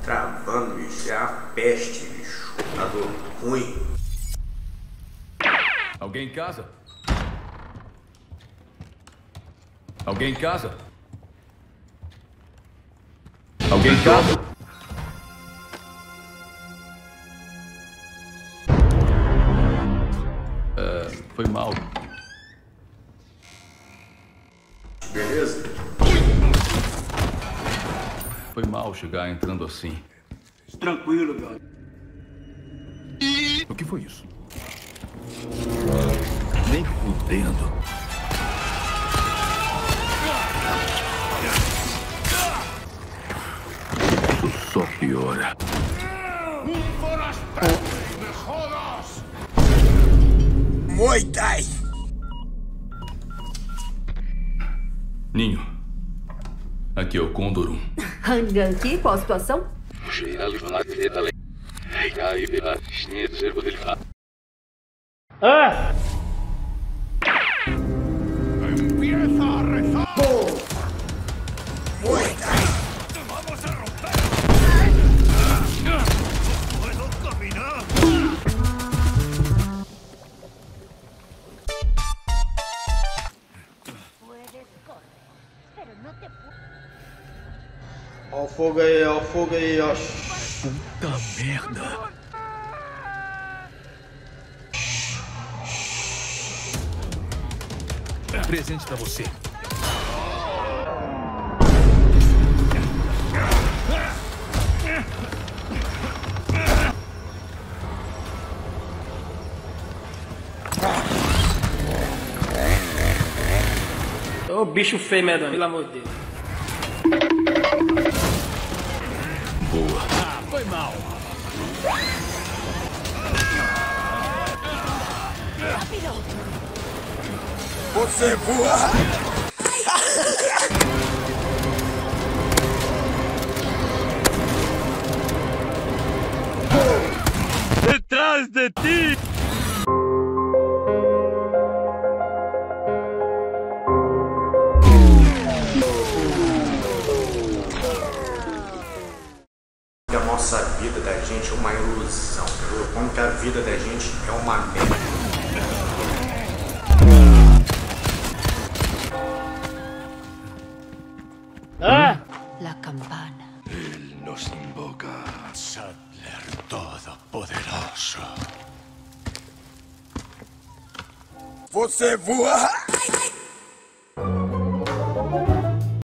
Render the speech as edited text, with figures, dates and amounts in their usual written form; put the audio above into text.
Travando, bicho, é a peste, bicho. Tá do ruim. Alguém em casa? Alguém em casa? Alguém em casa? Foi mal. Beleza? Foi mal chegar entrando assim. Tranquilo, brother. O que foi isso? Nem fudendo. Isso só piora. Muay Thai! Ninho. Aqui é o Condor 1. Hanganki, qual a situação? Ah! Muay Thai! ¡Vamos a romper! ¡Puedo caminar! Puedes correr, pero no te puedo. Ó o fogo aí, ó. Puta merda. Presente pra você. Ô bicho feio, medão, pelo amor de Deus. Boa. Foi mal. Você voa! ¡Detrás de ti! A nossa vida da gente é uma ilusão, entendeu? Como que a vida da gente é uma merda. Ah! La campana. Él nos invoca. Sattler Todopoderoso. Você voa!